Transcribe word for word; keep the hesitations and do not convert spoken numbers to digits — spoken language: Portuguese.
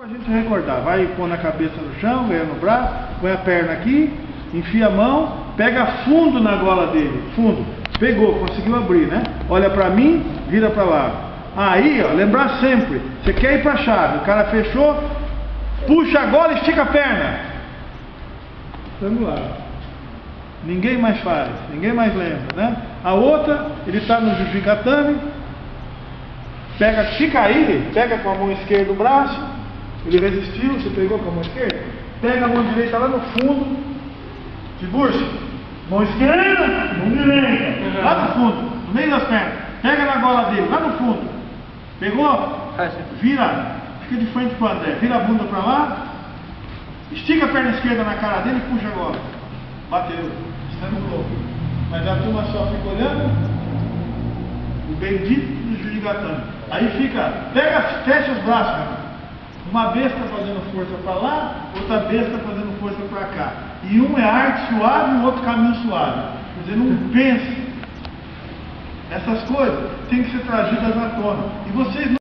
A gente recordar, vai pôr na cabeça no chão, ganha no braço, põe a perna aqui, enfia a mão, pega fundo na gola dele, fundo, pegou, conseguiu abrir, né? Olha pra mim, vira pra lá. Aí, ó, lembrar sempre, você quer ir pra chave, o cara fechou, puxa a gola e estica a perna. Vamos lá. Ninguém mais faz, ninguém mais lembra, né? A outra, ele está no Jujigatame, pega, se cair, pega com a mão esquerda o braço, ele resistiu, você pegou com a mão esquerda, pega a mão direita lá no fundo, de bursa, mão esquerda, mão direita, lá no fundo, no meio das pernas, pega na gola dele, lá no fundo, pegou, vira, fica de frente para o André, vira a bunda para lá, estica a perna esquerda na cara dele e puxa a gola, bateu, está no globo, mas a turma só fica olhando, o bendito do Jujigatame, aí fica, pega, fecha os braços, cara. Uma besta fazendo força para lá, outra besta fazendo força para cá. E um é arte suave e o outro caminho suave. Quer dizer, não pense. Essas coisas têm que ser trazidas à tona. E vocês não